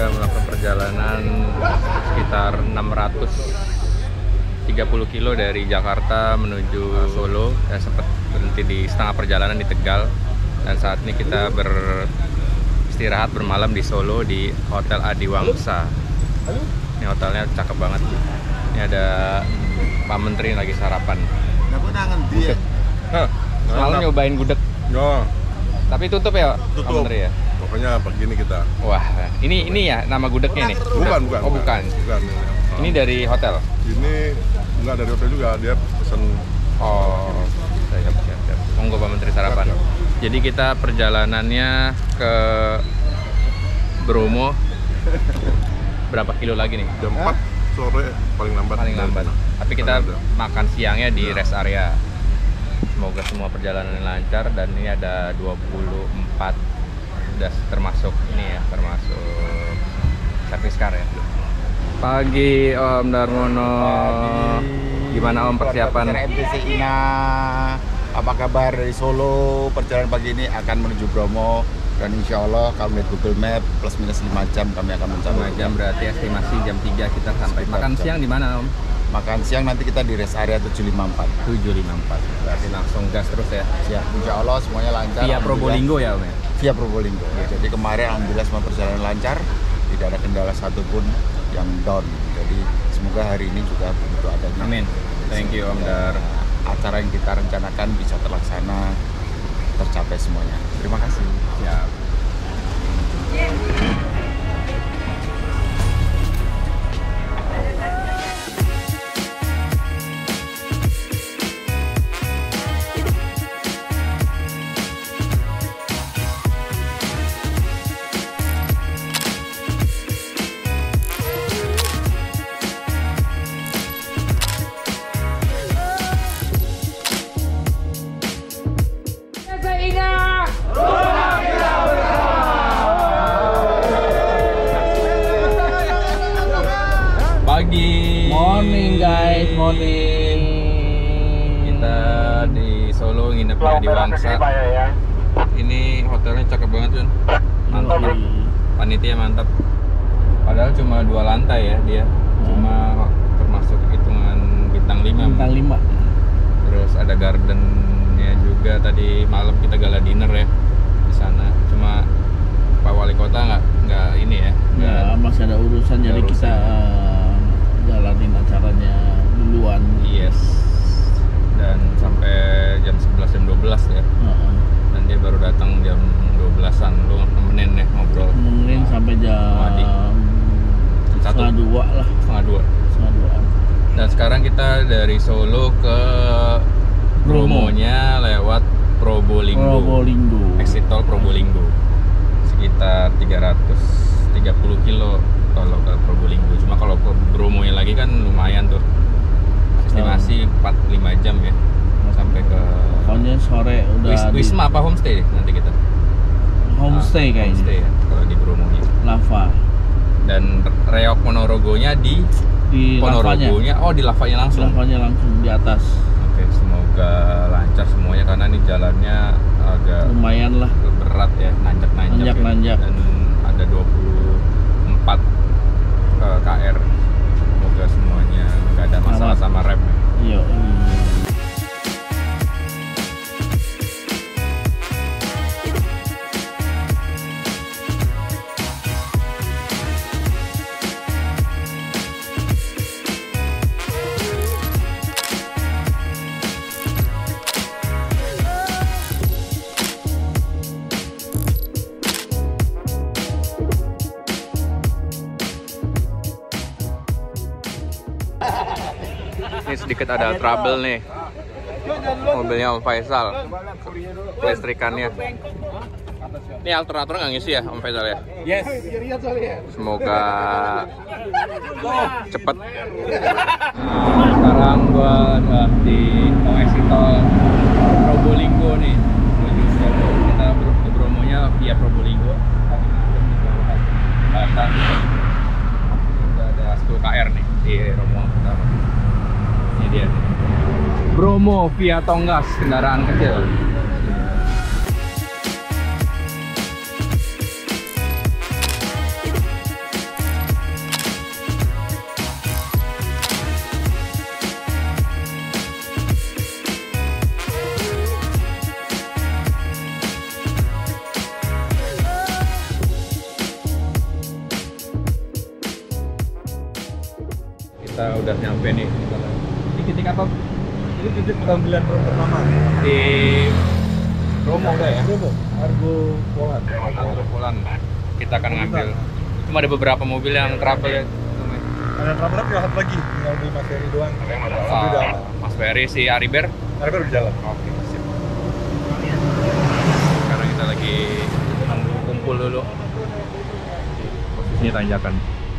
kita melakukan perjalanan sekitar 630 kilo dari Jakarta menuju Solo. Dan sempat berhenti di setengah perjalanan di Tegal. Dan saat ini kita beristirahat bermalam di Solo di Hotel Adiwangsa. Ini hotelnya cakep banget. Ini ada Pak Menteri lagi sarapan. Gudeg. Semalam nyobain gudeg. Ya, Tapi tutup ya, Pak tutup. Menteri ya? Pokoknya pagi ini kita. Wah, ini ya nama gudegnya nih? Bukan. Oh, bukan. Ini dari hotel? Ini enggak dari hotel juga, dia pesen. Oh, siap. Monggo Pak Menteri sarapan. Siap. Jadi kita perjalanannya ke Bromo. Berapa kilo lagi nih? Jam 4 sore paling lambat. Paling lambat. Tapi kita Ada. makan siangnya di Ya. rest area. Semoga semua perjalanan lancar. Dan ini ada 24, udah termasuk ini ya, termasuk servis car ya. Pagi Om Darmono. Gimana Om persiapan? MTC Ina, apa kabar dari Solo? Perjalanan pagi ini akan menuju Bromo dan insya Allah kalau melihat Google Map plus minus 5 jam kami akan 5 mencapai jam berarti estimasi jam 3 kita sampai. Sekitar Makan jam. siang di mana Om? Makan siang nanti kita di rest area 754. 754. Berarti langsung gas terus ya. Siap, insya Allah semuanya lancar. Via Alhamdulillah. Probolinggo ya Om ya? Via Probolinggo. Jadi kemarin alhamdulillah semua perjalanan lancar, tidak ada kendala satupun yang down. Jadi semoga hari ini juga begitu adanya. Amin. Thank you Om Dar. Acara yang kita rencanakan bisa terlaksana, tercapai semuanya. Terima kasih. Siap. Pagi. Morning guys, morning. Kita di Solo nginepnya di Wangsa. Ini hotelnya cakep banget Jun. Mantap. Panitia mantap. Padahal cuma 2 lantai ya dia. Cuma termasuk hitungan bintang 5. Bintang 5. Terus ada gardennya juga. Tadi malam kita gala dinner ya di sana. Cuma Pak Wali Kota nggak ini ya. Ya, masih ada urusan jadi urusan. kita jalanin acaranya duluan. Yes. Dan sampai jam 11 jam 12 ya. Dan dia baru datang jam 12-an. Lu nemenin ya ngobrol. Nemenin sampai Wadi. jam Jam 1. setengah 2 lah. Setengah 2. Setengah 2-an. Dan sekarang kita dari Solo ke Bromonya lewat Probolinggo. Probolinggo. Exit tol Probolinggo. Sekitar 330 kilo kalau ke Probolinggo. Cuma kalau ke Bromonya lagi kan lumayan tuh. Estimasi 4-5 jam ya. Sampai ke Pokoknya sore udah di Wisma apa homestay nanti kita? homestay kayaknya. Homestay ya kalau di Bromonya. Lava. Dan Reok Ponorogonya di Di lavanya. Ponorogonya, oh di lavanya langsung. Lavanya langsung di atas. Oke, semoga lancar semuanya karena ini jalannya agak Lumayan lah. berat ya, nanjak-nanjak. Nanjak-nanjak. Dan ada 24 KR. Semoga semuanya nggak ada masalah sama rem. Iya. Ini sedikit ada trouble nih. Mobilnya Om Faisal. Kelistrikannya. Ini alternator nggak ngisi ya Om Faisal ya? Yes. Semoga cepet. Sekarang gua udah di exit tol Probolinggo nih menuju Solo. Kita ke Bromonya via Probolinggo. Batam. Udah ada 10 KR nih di rombongan pertama. Ini dia. Bromo via Tonggas, kendaraan kecil. udah nyampe nih. Ini titik apa? Ini titik pengambilan pertama Di Bromo enggak ya? Bromo, Argo Polan. Polan. Kita akan ngambil. Cuma ada beberapa mobil yang travel ya. Ada traveler jahat lagi, tinggal di Mas Ferry doang. Mas Ferry, si Ariber. Ariber udah jalan. Oke, sip. Sekarang kita lagi kumpul dulu. Posisinya tanjakan.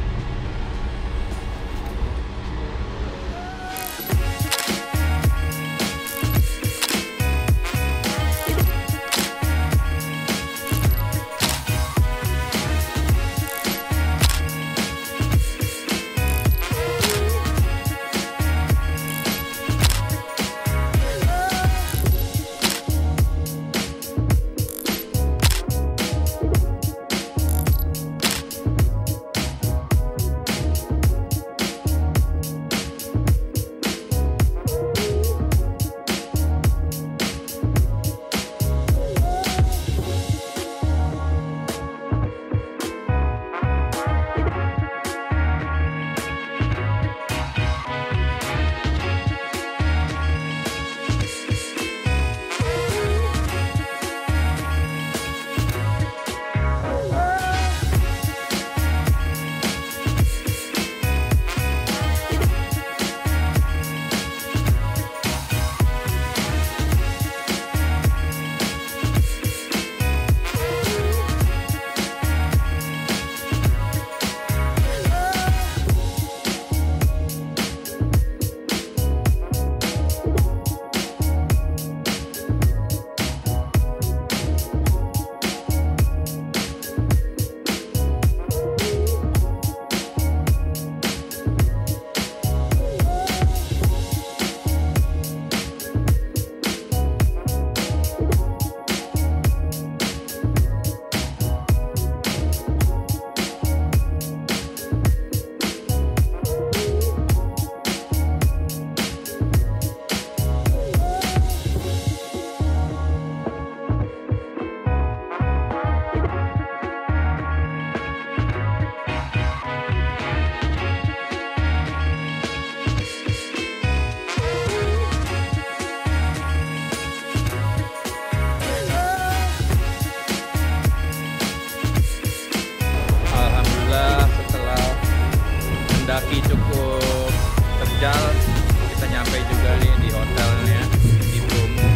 mendaki cukup terjal, kita nyampe juga nih di hotelnya di Bromo.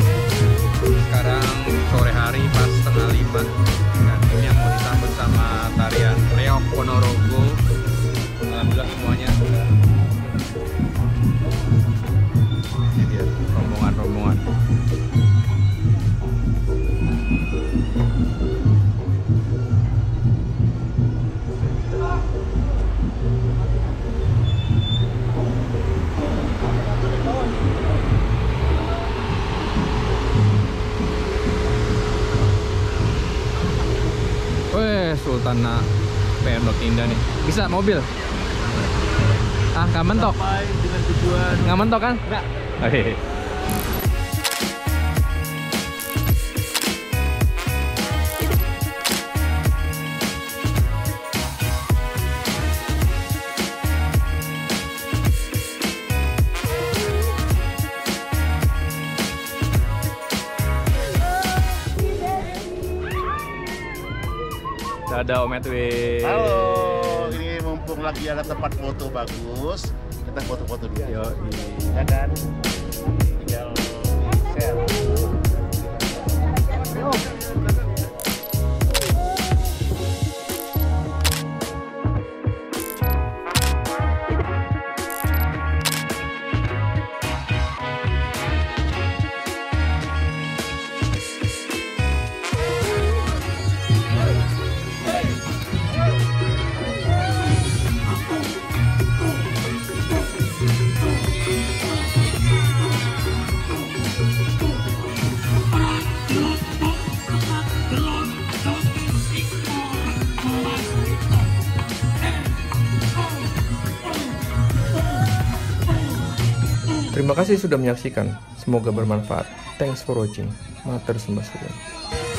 Sekarang sore hari pas setengah 5, dan ini yang mau disambut sama tarian Reok Ponorogo. Alhamdulillah semuanya sudah. Ini dia rombongan-rombongan. Sultan Pernod Indah nih. Bisa mobil? Ah, nggak mentok? Nggak mentok kan? Nggak. Oke. Ada Om Edwin. Halo, ini mumpung lagi ada tempat foto bagus, kita foto-foto dulu. Yo, ya kan? Tinggal share. Terima kasih sudah menyaksikan. Semoga bermanfaat. Thanks for watching. Matur Sembah Suwun.